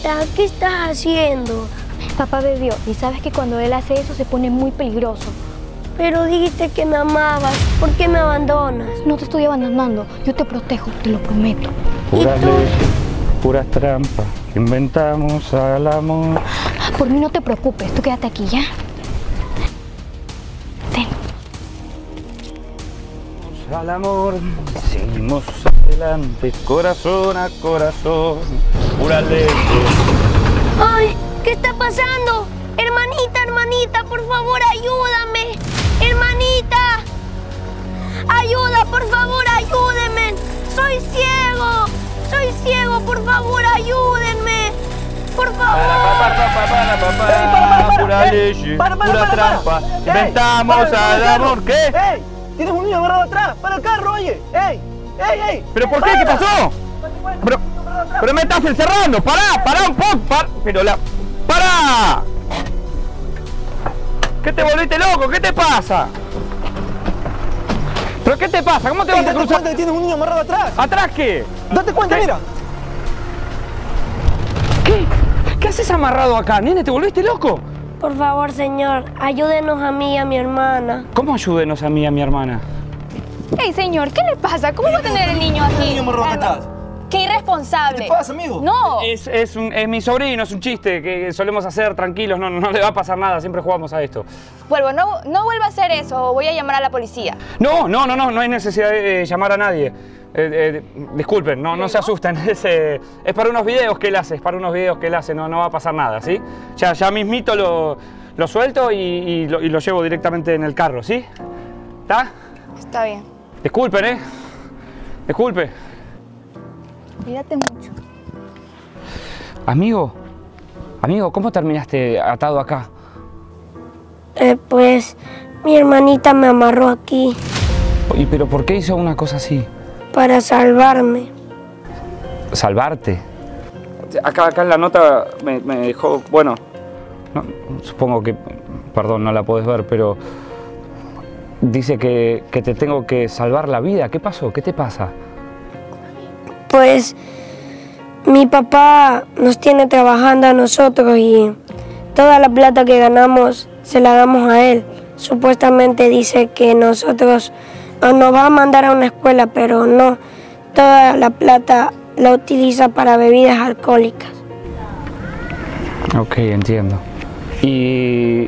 hermanita, ¿qué estás haciendo? Papá bebió y sabes que cuando él hace eso se pone muy peligroso. Pero dijiste que me amabas, ¿por qué me abandonas? No te estoy abandonando, yo te protejo, te lo prometo. Puras leyes, puras trampas, inventamos al amor. Por mí no te preocupes, tú quédate aquí, ¿ya? Ten. Al amor, seguimos adelante, corazón a corazón, puras leyes. ¡Ay! ¿Qué está pasando? Hermanita, hermanita, por favor, ayúdame. Hermanita. Ayuda, por favor, ayúdenme. Soy ciego, por favor, ayúdenme. Por favor. Pura leyes, pura trampa, inventamos al amor. ¿Qué? ¡Ey! ¡Tienes un niño agarrado atrás! ¡Para el carro, oye! ¡Ey! ¡Ey, ey! ¿Pero por qué? ¿Qué pasó? Pero me estás encerrando. Pará un poco. ¡Pará! ¿Qué te volviste loco? ¿Qué te pasa? ¿Pero qué te pasa? ¿Cómo te vas a cruzar? ¡Date cuenta que tienes un niño amarrado atrás! ¿Atrás qué? ¡Date cuenta, ¿Qué? mira! ¿Qué haces amarrado acá? Nene, ¿te volviste loco? Por favor, señor, ayúdenos a mí y a mi hermana. ¿Cómo ayúdenos a mí y a mi hermana? Ey, señor, ¿qué le pasa? ¿Cómo va a tener el niño ¿Tienes un aquí? niño amarrado atrás? ¡Qué irresponsable! ¿Qué te pasa, amigo? ¡No! Es mi sobrino, es un chiste que solemos hacer tranquilos, no le va a pasar nada, siempre jugamos a esto. No vuelva a hacer eso o voy a llamar a la policía. No hay necesidad de llamar a nadie. Disculpen, no se asusten, es para unos videos que él hace, no va a pasar nada, ¿sí? Ya mismito lo suelto y lo llevo directamente en el carro, ¿sí? ¿Está? Está bien. Disculpen, Disculpe. Cuídate mucho. Amigo, ¿cómo terminaste atado acá? Pues mi hermanita me amarró aquí ¿Pero por qué hizo una cosa así? para salvarme. ¿Salvarte? Acá en la nota me dejó, bueno, supongo que, perdón, no la podés ver, pero dice que te tengo que salvar la vida. ¿Qué pasó? ¿Qué te pasa? Pues mi papá nos tiene trabajando a nosotros y toda la plata que ganamos se la damos a él. Supuestamente dice que nos va a mandar a una escuela, pero no. Toda la plata la utiliza para bebidas alcohólicas. Ok, entiendo. ¿Y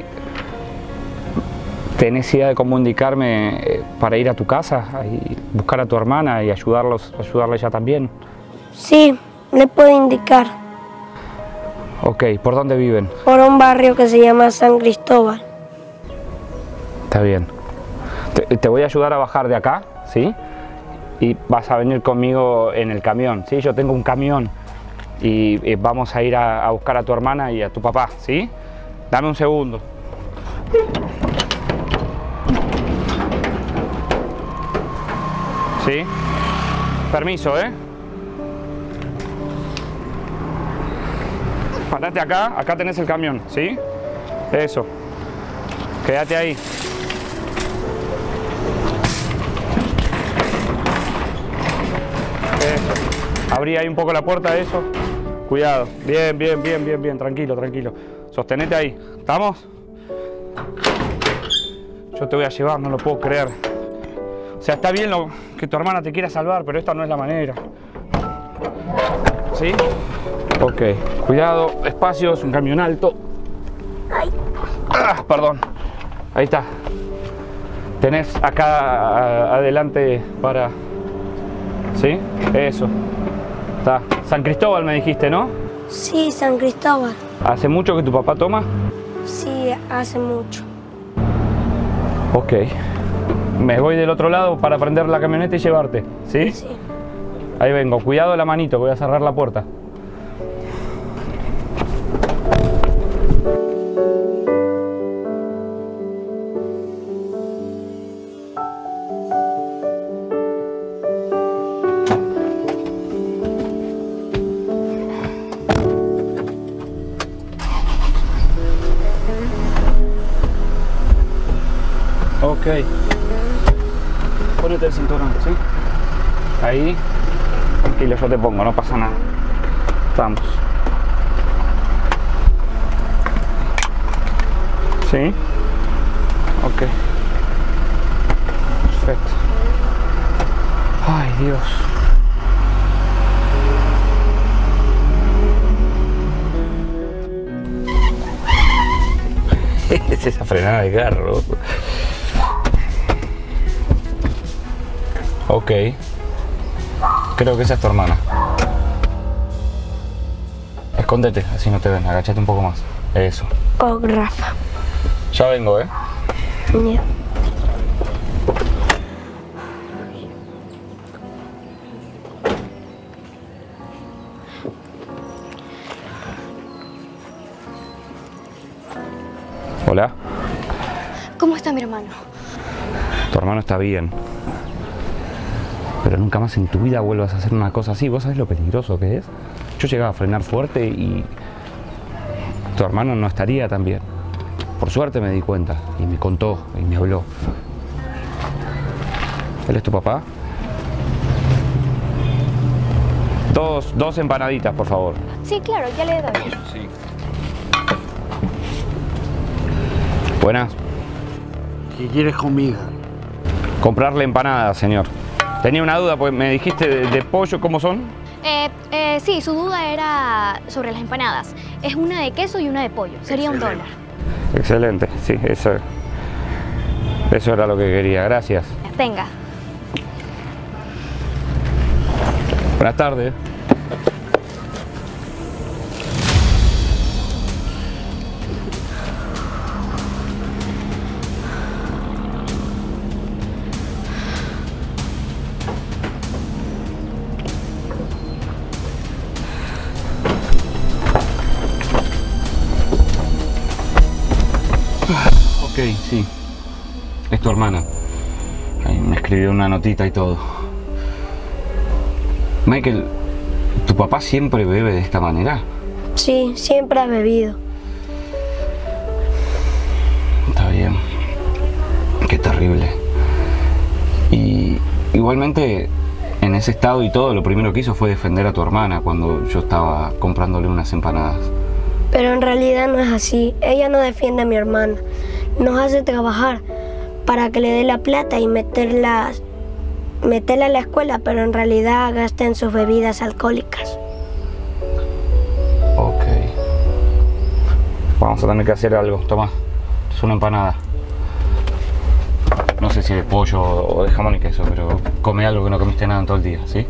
tenés idea de cómo indicarme para ir a tu casa y buscar a tu hermana y ayudarla ella también? Sí, le puedo indicar. Ok, ¿por dónde viven? Por un barrio que se llama San Cristóbal. Está bien. Te voy a ayudar a bajar de acá, ¿sí? Y vas a venir conmigo en el camión, ¿sí? Yo tengo un camión y vamos a ir a buscar a tu hermana y a tu papá, ¿sí? Dame un segundo. ¿Sí? Permiso, ¿eh? Parate acá tenés el camión, ¿sí? Eso. Quédate ahí. Eso. Abrí ahí un poco la puerta, eso. Cuidado. Bien. Tranquilo. Sostenete ahí. ¿Estamos? Yo te voy a llevar, no lo puedo creer. O sea, está bien que tu hermana te quiera salvar, pero esta no es la manera. ¿Sí? Ok. Cuidado, despacio, es un camión alto. Perdón. Ahí está. Tenés acá adelante para... ¿Sí? Eso. Está. San Cristóbal me dijiste, ¿no? Sí, San Cristóbal. ¿Hace mucho que tu papá toma? Sí, hace mucho. Ok. Me voy del otro lado para prender la camioneta y llevarte, ¿sí? Sí. Ahí vengo. Cuidado de la manito, que voy a cerrar la puerta. Ok. Ponete el cinturón, ¿sí? Ahí. Tranquilo, yo te pongo, no pasa nada. Vamos. Sí. Ok. Perfecto. Ay, Dios. Es esa frenada de carro. Ok. Creo que esa es tu hermana. Escóndete, así no te ven. Agáchate un poco más. Eso. Oh, Rafa. Ya vengo, ¿eh? Ya. Hola. ¿Cómo está mi hermano? Tu hermano está bien. Pero nunca más en tu vida vuelvas a hacer una cosa así. ¿Vos sabés lo peligroso que es? Yo llegaba a frenar fuerte y tu hermano no estaría tan bien. Por suerte me di cuenta y me contó y me habló. ¿Él es tu papá? Dos empanaditas, por favor. Sí, claro, ya le doy. Sí. Buenas. ¿Qué quieres conmigo? Comprarle empanadas, señor. Tenía una duda, pues me dijiste de pollo, ¿cómo son? Sí, su duda era sobre las empanadas. Es una de queso y una de pollo. Sería $1. Excelente, sí, eso era lo que quería. Gracias. Tenga. Buenas tardes. Ok, sí. Es tu hermana. Ahí me escribió una notita y todo. Michael, ¿tu papá siempre bebe de esta manera? Sí, siempre ha bebido. Está bien. Qué terrible. Y igualmente, en ese estado y todo, lo primero que hizo fue defender a tu hermana cuando yo estaba comprándole unas empanadas. Pero en realidad no es así. Ella no defiende a mi hermana. Nos hace trabajar para que le dé la plata y meterla a la escuela, pero en realidad gasta en sus bebidas alcohólicas. Ok. Vamos a tener que hacer algo. Toma, es una empanada. No sé si de pollo o de jamón y queso, pero come algo que no comiste nada en todo el día, ¿sí?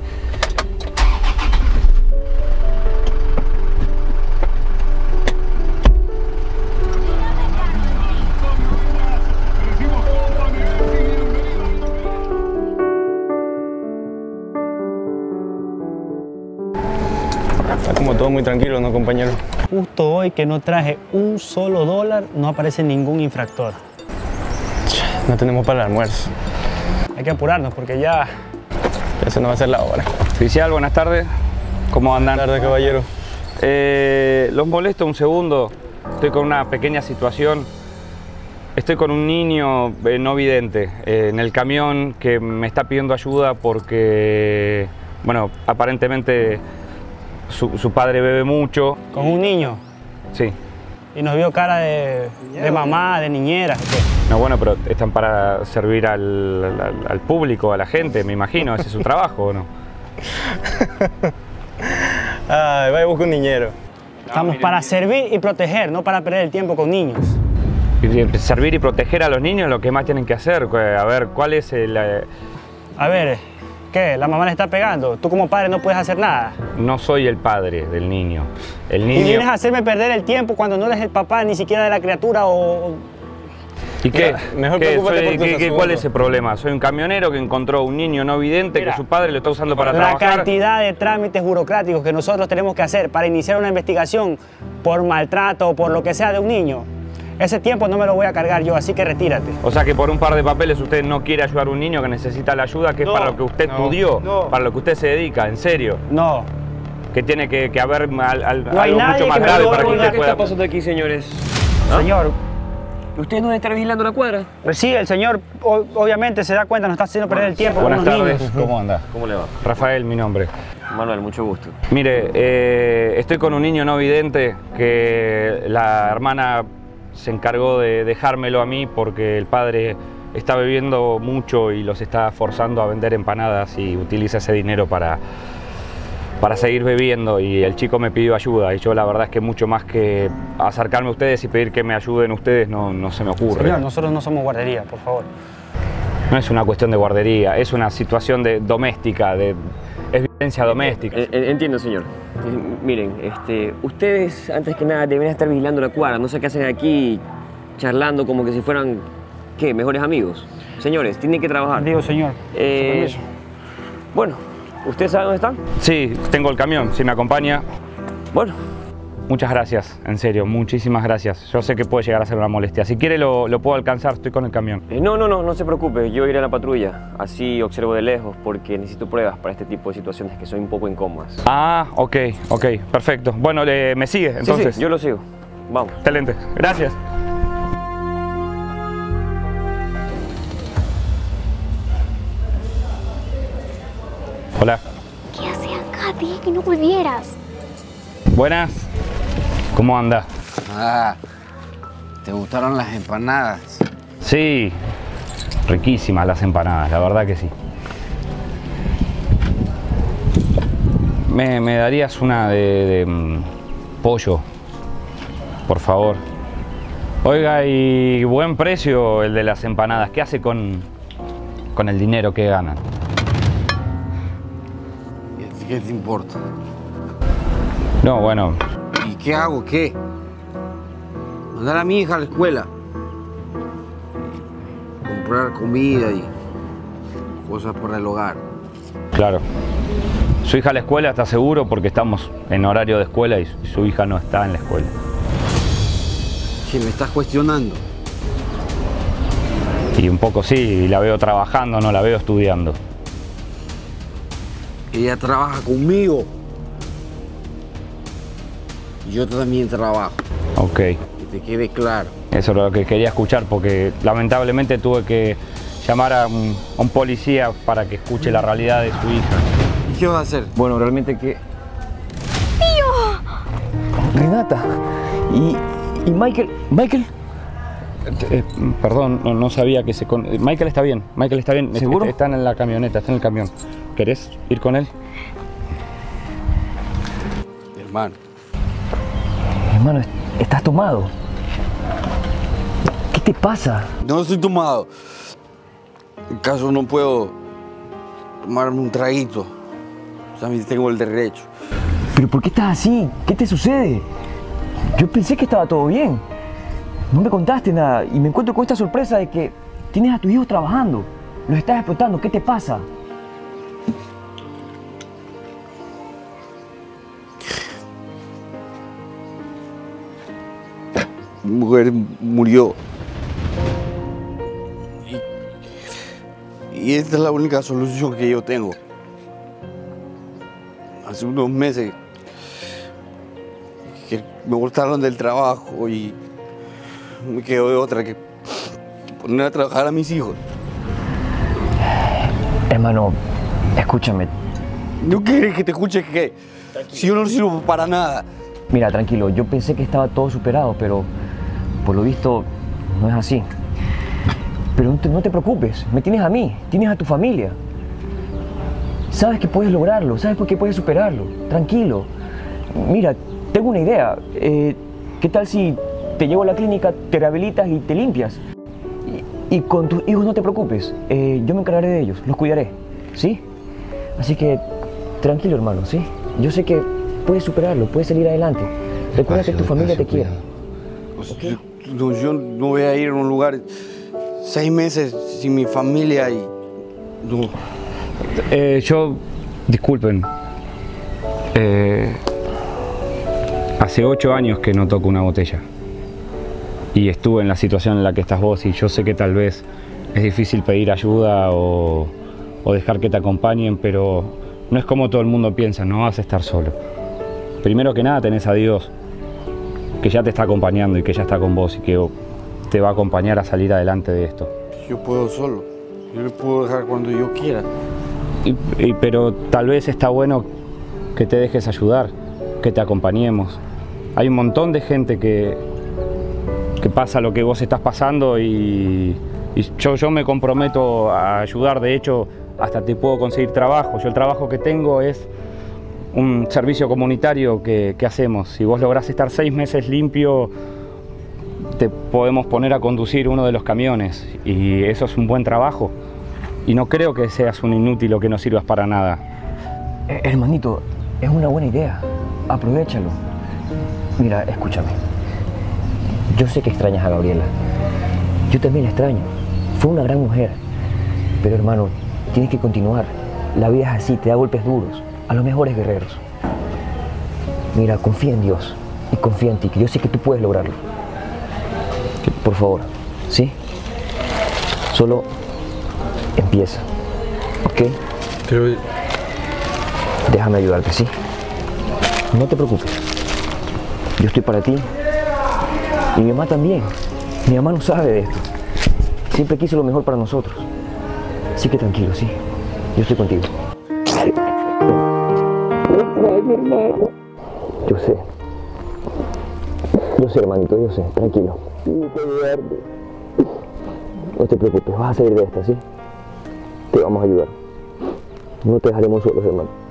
Está como todo muy tranquilo, ¿no, compañero? Justo hoy que no traje un solo dólar, no aparece ningún infractor. No tenemos para el almuerzo. Hay que apurarnos porque ya se nos va a hacer la hora. Oficial, buenas tardes. ¿Cómo andan? Buenas tardes, caballero. Los molesto un segundo. Estoy con una pequeña situación. Estoy con un niño no vidente en el camión que me está pidiendo ayuda porque, bueno, aparentemente su padre bebe mucho. Con un niño. Sí. Y nos vio cara de mamá, de niñera. No, bueno, pero están para servir al público, a la gente, me imagino. Ese es su trabajo, ¿o no? Ay, vaya a buscar un niñero. Estamos para servir y proteger, no para perder el tiempo con niños. Y servir y proteger a los niños es lo que más tienen que hacer. A ver, ¿cuál es el...? A ver, ¿qué? ¿La mamá le está pegando? Tú como padre no puedes hacer nada. No soy el padre del niño. El niño... Y vienes a hacerme perder el tiempo cuando no eres el papá ni siquiera de la criatura o... ¿Y qué? Mejor preocúpate por tus asuntos. ¿Cuál es el problema? Soy un camionero que encontró un niño no vidente. Mira, que su padre lo está usando para la trabajar. cantidad de trámites burocráticos que nosotros tenemos que hacer para iniciar una investigación por maltrato o por lo que sea de un niño. Ese tiempo no me lo voy a cargar yo, así que retírate. O sea que por un par de papeles usted no quiere ayudar a un niño que necesita la ayuda, que es para lo que usted estudió, para lo que usted se dedica, en serio. No. Que tiene que haber algo nadie mucho más que me grave lo para que diga. usted ¿Qué pueda... está pasando aquí, señores? Señor, ¿Usted no está vigilando la cuadra? pues sí, el señor obviamente se da cuenta, nos está haciendo perder el tiempo Buenas con los tardes, niños. ¿cómo anda? ¿Cómo le va? Rafael, mi nombre. Manuel, mucho gusto. Mire, estoy con un niño no vidente que la hermana se encargó de dejármelo a mí porque el padre está bebiendo mucho y los está forzando a vender empanadas y utiliza ese dinero para seguir bebiendo, y el chico me pidió ayuda y yo la verdad es que mucho más que acercarme a ustedes y pedir que me ayuden ustedes no se me ocurre. Señor, nosotros no somos guardería, por favor. No es una cuestión de guardería, es una situación doméstica, es violencia doméstica. Entiendo, señor. Miren, ustedes antes que nada deberían estar vigilando la cuadra. No sé qué hacen aquí charlando como que si fueran, ¿qué? Mejores amigos. Señores, tienen que trabajar. Digo, señor. Permiso. Bueno, ¿ustedes saben dónde están? Sí, tengo el camión, si me acompaña. Bueno. Muchas gracias, en serio, muchísimas gracias. Yo sé que puede llegar a ser una molestia. Si quiere lo puedo alcanzar, estoy con el camión. No se preocupe, yo iré a la patrulla. Así observo de lejos porque necesito pruebas para este tipo de situaciones que son un poco incómodas. Ah, ok, perfecto. Bueno, ¿me sigue entonces? Sí, yo lo sigo. Vamos. Excelente, gracias. Hola. ¿Qué haces acá? Dije que no volvieras. Buenas. ¿Cómo anda? Ah, ¿te gustaron las empanadas? Sí, riquísimas las empanadas, la verdad que sí. ¿Me darías una de pollo, por favor? Oiga, y buen precio el de las empanadas. ¿Qué hace con el dinero que ganan? ¿Y a ti qué te importa? No, bueno. ¿Y qué hago? ¿Qué? Mandar a mi hija a la escuela. Comprar comida y cosas para el hogar. Claro. Su hija a la escuela, ¿está seguro? Porque estamos en horario de escuela y su hija no está en la escuela. ¿Qué me estás cuestionando? Y un poco sí, la veo trabajando, no la veo estudiando. Ella trabaja conmigo. Y yo también trabajo. Ok. Que te quede claro. Eso es lo que quería escuchar porque lamentablemente tuve que llamar a un policía para que escuche la realidad de su hija. ¿Y qué vas a hacer? Bueno, realmente que... Renata. ¿Y Michael? ¿Michael? Perdón, no sabía que se... Michael está bien, ¿Seguro? Está en la camioneta, está en el camión. ¿Querés ir con él? Hermano. Hermano, estás tomado. ¿Qué te pasa? No estoy tomado. En caso no puedo tomarme un traguito. También tengo el derecho. ¿Pero por qué estás así? ¿Qué te sucede? Yo pensé que estaba todo bien. No me contaste nada y me encuentro con esta sorpresa de que tienes a tus hijos trabajando. Los estás explotando. ¿Qué te pasa? Mi mujer murió. Y esta es la única solución que yo tengo. Hace unos meses que me cortaron del trabajo y me quedó de otra que poner a trabajar a mis hijos. Hermano, escúchame. ¿No quieres que te escuche qué? Si yo no sirvo para nada. Mira, tranquilo, yo pensé que estaba todo superado, pero por lo visto no es así. Pero no te preocupes, me tienes a mí, tienes a tu familia. Sabes que puedes lograrlo, sabes por qué puedes superarlo. Tranquilo. Mira, tengo una idea. ¿Qué tal si te llevo a la clínica, te rehabilitas y te limpias? Y con tus hijos no te preocupes, yo me encargaré de ellos, los cuidaré, ¿sí? Así que tranquilo, hermano, ¿sí? Yo sé que puedes superarlo, puedes salir adelante. Recuerda que tu familia te quiere. ¿Okay? Yo no voy a ir a un lugar 6 meses sin mi familia y... No. Disculpen. Hace 8 años que no toco una botella. Y estuve en la situación en la que estás vos y yo sé que tal vez es difícil pedir ayuda o dejar que te acompañen, pero no es como todo el mundo piensa, no vas a estar solo. Primero que nada tenés a Dios, que ya te está acompañando y que ya está con vos y que te va a acompañar a salir adelante de esto. Yo puedo solo, yo le puedo dejar cuando yo quiera. Pero tal vez está bueno que te dejes ayudar, que te acompañemos. Hay un montón de gente que que pasa lo que vos estás pasando y yo me comprometo a ayudar. De hecho, hasta te puedo conseguir trabajo. Yo el trabajo que tengo es un servicio comunitario que hacemos. Si vos lográs estar 6 meses limpio, te podemos poner a conducir uno de los camiones y eso es un buen trabajo. Y no creo que seas un inútil o que no sirvas para nada. Hermanito, es una buena idea. Aprovechalo. Mira, escúchame. Yo sé que extrañas a Gabriela. Yo también la extraño. Fue una gran mujer. Pero hermano, tienes que continuar. La vida es así, te da golpes duros. A los mejores guerreros. Mira, confía en Dios y confía en ti, que yo sé que tú puedes lograrlo. Por favor, ¿sí? Solo empieza, ¿ok? Pero... Déjame ayudarte, ¿sí? No te preocupes. Yo estoy para ti. Y mi mamá también. Mi mamá no sabe de esto. Siempre quiso lo mejor para nosotros. Así que tranquilo, ¿sí? Yo estoy contigo. Yo sé. Yo sé, hermanito, yo sé. Tranquilo. No te preocupes, vas a salir de esta, ¿sí? Te vamos a ayudar. No te dejaremos solos, hermano.